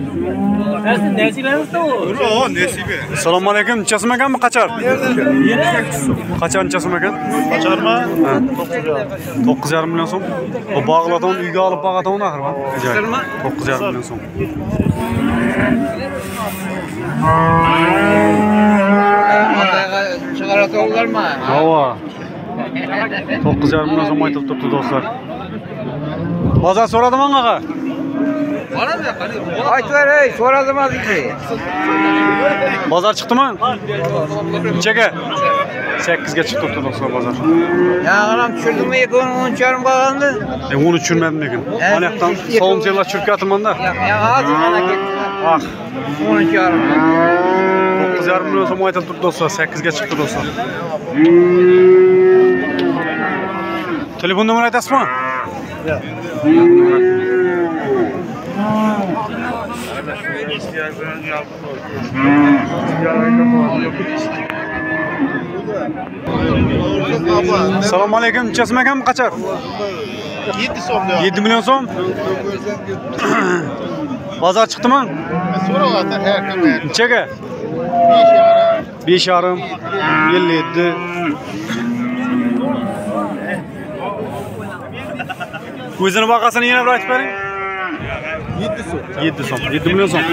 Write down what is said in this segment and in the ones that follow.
Assalomu alaykum. Nechasi ekanmi qachar? Qachar nechasi ekan? Qacharmi? 9,5 million so'm. Bu bog'ladan uyga olib boqadan axir va. 9,5 million so'm. Chiqarato'g'larmi? Hava. 9,5 million so'm aytib turibdi do'stlar. Bozor so'radimi aqa? Aytver, so'radim azizki. Bozor chiqdimi? Nechaga? 8 ga chiqib turibdi do'stlar bozor. Yağınam tushurdimmi? 10,5 qolgandi. 10 tushirmadim lekin. Mana yoqdan so'mchalar tushirib ketdim-da. Hozir mana ketdim. Ah, 10,5. 9,5 million so'm aytib turibdi do'stlar. 8 ga chiqdi do'stlar. Telefon numarani aytasizmi? Assalomu alaykum. Nechasi ekanmi qachar? 7 so'm. 7 million so'm. Bozor chiqdimi? So'rag'atlar har kim. Nechaga? 5,5. 57. O'zini bag'asini yana bir aytib bering. 7 so'm. 7 so'm. 7 million so'm.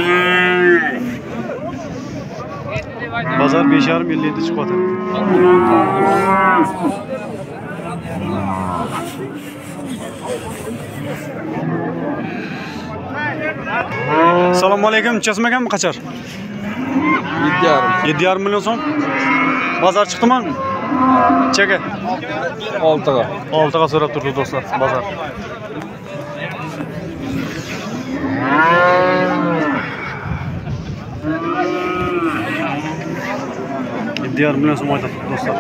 Bozor 5,5 57 chiqyapti. Assalomu alaykum. Nechasi ekanmi qachar? 7,5. 7,5 million so'm. Bozor chiqdimi? Nechaga? 6'ga. 6'ga so'rab turdi do'stlar, bozor. Diğer million so'm aytib turdi do'stlar.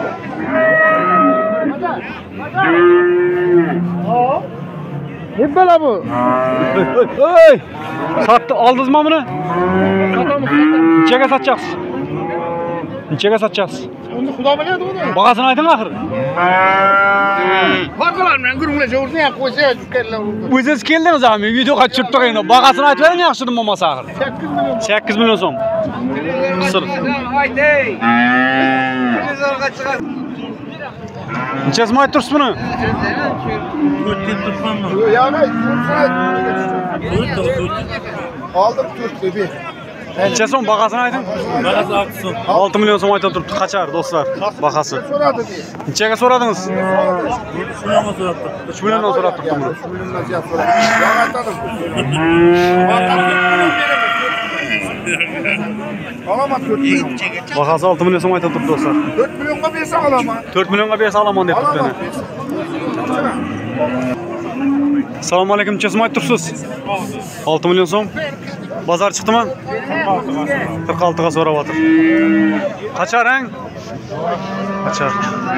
Ne bela bu? Hey! Sattı, aldınızmı bunu? Nechaga satacaqsiz? Nechaga satacaqsiz? Uni xudo biladi uni. Bag'asini ayting axir. Baqalar men gurunglar jo'rni qo'ysa kellar. O'zingiz keldingiz ham, videoga tushirib turayın. Bag'asini aytib bering yaxshidir bo'lmasa axir. 8 million so'm. Misr. Aytay. Televizorga chiqar. Nechasini aytib tursiz buni? 4 deb turibmanmi? Yani aldım 4 dedi. Necha so'm bag'asini ayting? Bag'asi 6 so'm. 6 million so'm aytib turibdi qachar do'stlar. Bag'asi. Soradı diye. Nechaga so'radingiz? Shunga so'rabdi. 3 milliondan so'rab turibdi buni. Bununla cevap soradı. Ya atadım. Alamat 4 milyon. Bag'asi 6 million so'm aytib turibdi do'stlar. 4 milyonga berse alamat. 4 millionga bersa olaman deb turibdi Alamat yana. berse. Assalomu alaykum, nechasini aytib tursiz? 6 million so'm. Bozor chiqdimi? 46 ga so'rayapti. Qachar hang? Qachar.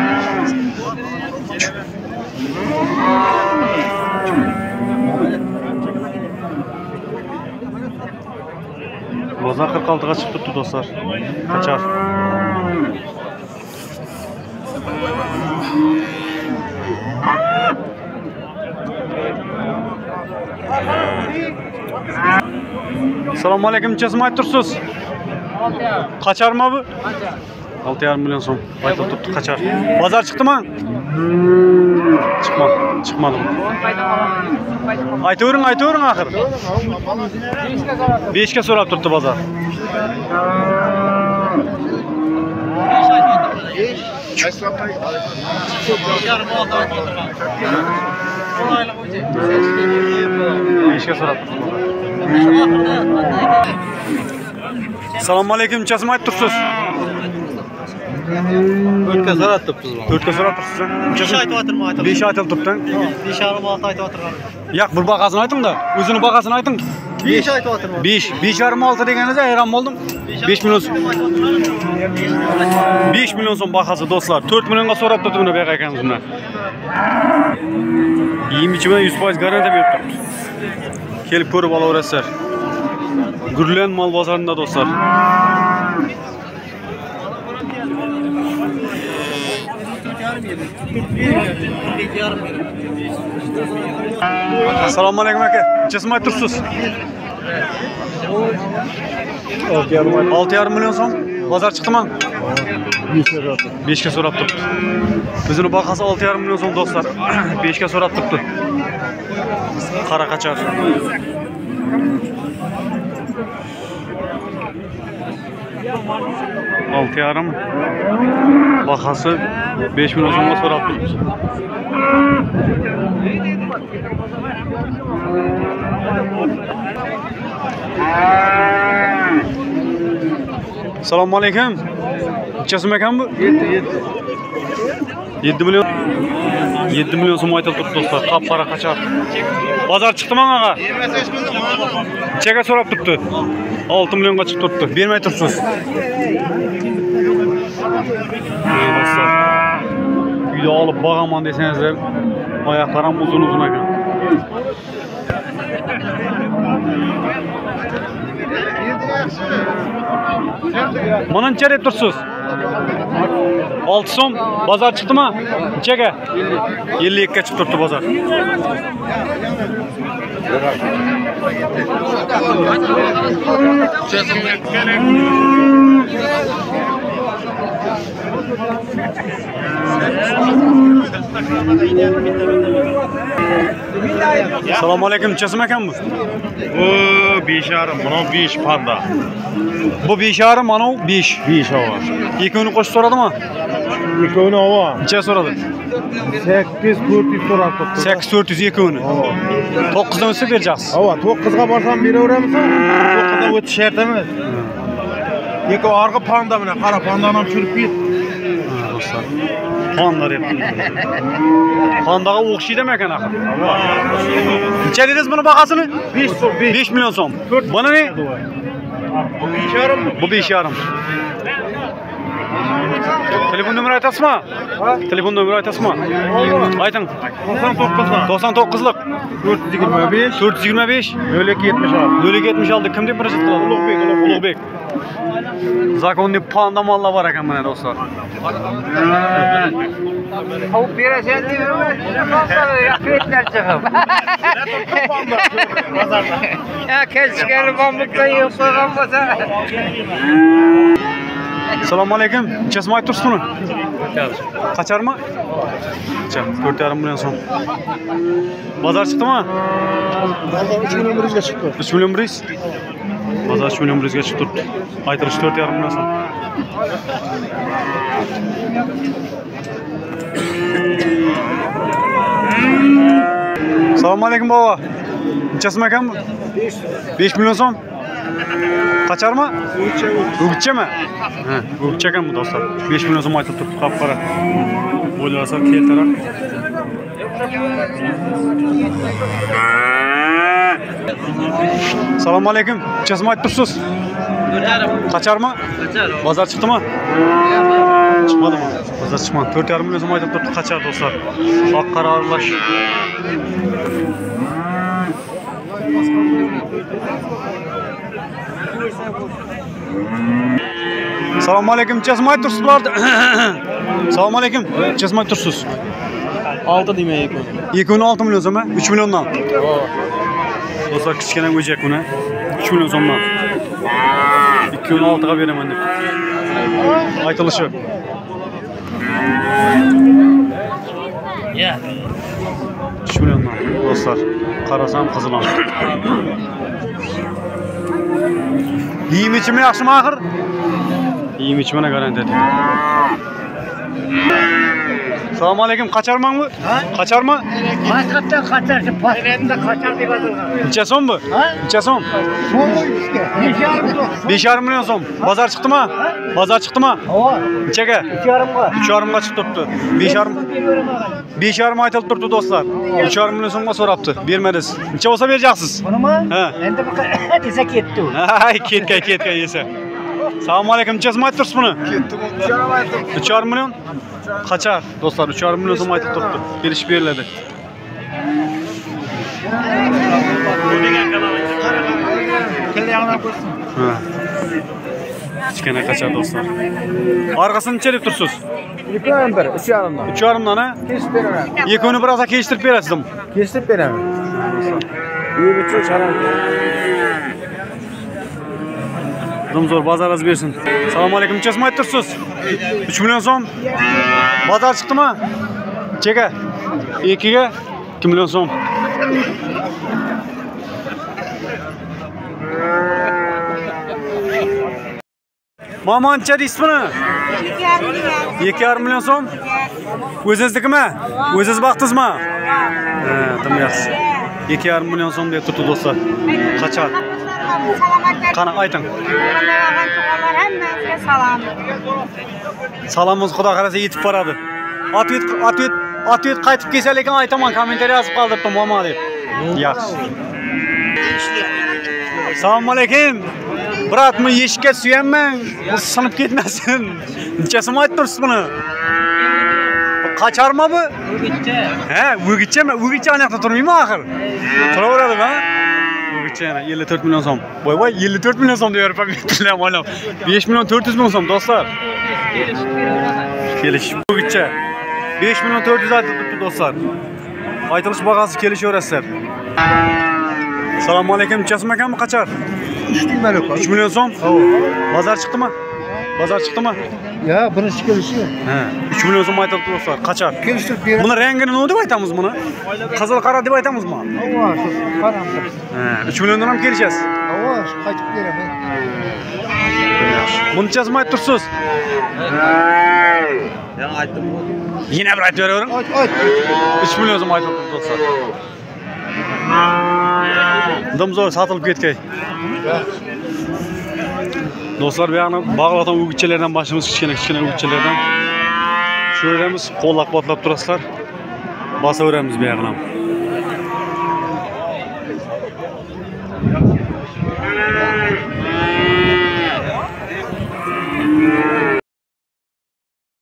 Bozor 46 ga chiqib turibdi do'stlar. Qachar. Assalomu alaykum, nechasini aytib tursiz? 6,5. Qacharmi bu? 6,5 million so'm. Aytib turibdi qachar. Bozor chiqdimi? Chiqmadi. Aytavering axir. 5 ga so'rab turibdi bozor. Assalomu alaykum, nechasini aytib tursiz? 4 ga so'rab turibsiz. 4 ga so'rab tursiz. 5 aytyapman. 5 aytib turibdi. 5,5 aytyapman. Yo'q, bir bag'asini ayting-da. O'zini bag'asini ayting. 5 aytyapman. 5,5 deganingizda hayron bo'ldim. 5 million. 5 million so'm bahası do'stlar. 4 millionga so'rab turibdi buni beq ekanmiz buni. Yeyim ichima 100% garantiya berib turibdi. Kelib ko'rib olaverasizlar. Gurlan mol bozorida do'stlar. Assalomu alaykum aka. Nechasini aytib tursiz? 6,5 milyon so'm. Bozor chiqdimi? 5 ga so'rab turibdi. Bizning bahasi 6,5 milyon so'm do'stlar. 5 ga so'rab turibdi. Qara qachar. Altı yarım bahası 5 milyon so'mga so'rab turibdi. Assalomu alaykum. Necha ekan bu? 7 milyon. 7 milyon so'm aytilib turibdi do'stlar. Qap-qara qachar. Bozor chiqdimi ağa? Nechaga so'rab turibdi? 6 milyonga chiqib turibdi. Bermay turibsiz. Uyda olib boqaman desangizlar, oyoqlar ham uzun-uzun ekan. Mana necha deb tursiz? 6 so'm. Bozor chiqdimi? Nechaga? 52 ga chiqib turibdi bozor. Assalomu alaykum. Necha ekan bu? Bu 5,5, mana 5 panda. Bu 5,5, mana 5. 5 hava. Ikkovini qo'shib so'radimi? Ikkovini hava. Necha so'radi? 8,400 so'rab turibdi. 8,400 ikkovini. 9 dan o'tsa berasiz. Hava 9 ga borsam beraveramiz. 9 dan o'tish shart emas. Ikkovi orqa panda bilan qara pandani ham tushirib ket. Do'stlar. Panda deb. Pandaga o'xshaydimi ekan axir? Necha dedingiz buni bahasini? 5 so'm, 5 milyon so'm. Buni ne? Bu 5,5. Bu 5,5. Telefon numarayı aytasizmi? Telefon numarayı aytasizmi? Ayting. 99lik 425 425 0276. 0276 kim deb murojaat qiladi? Ulug'bek. Zakonni panda mollar bor ekan mana do'stlar. Qovib berasan deyman, yaxshilar chiqib. Ya kelishgani bambukdan yo'q qo'ygan bo'lsa. Assalomu alaykum. Nechasini aytib tursiz buni? Qacharmi? Necha? 4,5 milyon so'm. Bozor chiqdimi? Bozor 3 milyon 100 ga chiqdi. 3 milyon 100. Bozor 3 milyon 100 ga chiqib turibdi. Aytirish 4,5 milyon so'm. Assalomu alaykum baba. Nechasini ekan bu? 5 milyon so'm. Qacharmi? O'g'itchami? Ha, o'g'itcha ekan bu do'stlar. 5 milyon so'm aytib turibdi, qap-qara. O'ylasa keltirar. Assalomu alaykum. Nechasini aytib tursiz? 4,5. Qacharmi? Qachar. Bozor chiqdimi? Chiqmadimi? Bozor chiqmadi. 4,5 milyon so'm aytib turibdi, qachar do'stlar. Oq-qora aralash. Assalomu alaykum. Nechasini aytib tursiz bularni? Assalomu alaykum. Nechasini aytib tursiz? 6 demak ekan. Ikkovini 6 milyon so'm, 3 milyondan. Do'stlar kichkina o'jak buni 3 milyon so'mdan. Ikkovini 6 ga beraman deb. Aytilishi. Ya. 3 milyondan do'stlar. Qarasam qizilam. Yeyim içimi yaxshimi axir? Yeyim içimine garanti eting. Assalomu alaykum. Qacharman bu? Qacharmi? Haqiqatdan qacharchi, patrenda qachar deb yozilgan. Necha so'm bu? Necha so'm? 5,5 milyon so'm. Bozor chiqdimi? Bozor chiqdimi? Nechaga? 3,5 ga. 3,5 ga chiqib turibdi. 5,5 aytilib turibdi do'stlar. 3,5 milyon so'mga so'rabdi. Bermadingiz. Necha bo'lsa berasiz? Bunimi? Ha. Endi bu desa ketdi. Hay, ketga yesa. Assalomu alaykum. Nechasini aytib tursiz buni? 3,5 milyon. Qachar do'stlar 3,5 milyon so'm aytib turibdi. Berish beriladi. Kichkina qachar do'stlar. Orqasini necha deb tursiz? 2,5 dan 3,5 dan. 3,5 dan ha? Kesib beraman. Ikkovini biroz kechtirib berasizmi? Kesib beraman. 23 charan. Adam zor bazaraz bersin. Assalomu alaykum. Nechasini ayttirsiz? 3 million so'm. Bozor chiqdimi? Cheka. 2 ga 2 million so'm. Mamancha deysizmi? 2,5 million so'm. O'zingiznikimi? O'zingiz baxtizmi? Ha, tamam yaxshi. 2,5 million so'm deb turibdi do'stlar. Qachon? Qani ayting. Salomimiz xudo xolasa yetib boradi. Atvet qaytib kelsa lekin aytaman, kommentariy yozib qoldiribdi momo deb. Yaxshi. Assalomu alaykum. Bratmi eshikka suyanmang, sinib ketmasin. Nechasini ayttirsiz buni? Qacharmi bu? O'gitcha. Ha, o'gitchami? O'gitcha aniqda turmaymi axir? Turaveradi-mi? O'gitcha yana 54 million so'm. Voy, 54 million so'm deb beribman. Mana 5 million 400 ming so'm do'stlar. Kelishib o'gitcha. 5 million 400 aytibdi do'stlar. Aytilish bag'asi kelishaverasizlar. Assalomu alaykum. Nechasimi ekanmi qachar? 3 million so'm. Bozor chiqdimi? Bozor chiqdimi? Ya, birinchi kelishi. Ha, 3 million so'm aytibdi do'stlar. Qachar? Kelishtirib beradi. Buni rangini nima deb aytamiz buni? Qizil qora deb aytamizmi? Ava, shu qaramda. Ha, 3 milliondan ham kelishasiz. Ava, shu qaytib beraman. Buni nechasini ayttirsiz? Yana aytdim. Yana bir aytavering. Ayt. 3 million so'm aytibdi do'stlar. Domzor satılıp ketgay. Do'stlar, bu yoqni bag'latan o'gitchalardan boshimiz kichkina o'gitchalardan. Shu yeramiz qo'llab-qo'tlab turasizlar. Bosaveramiz bu yoqni ham.